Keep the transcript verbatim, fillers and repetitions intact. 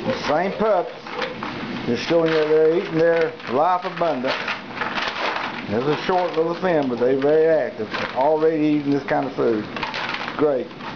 The same pups, just showing you they're eating their life abundant. It's a short little fin, but they're very active. Already eating this kind of food. Great.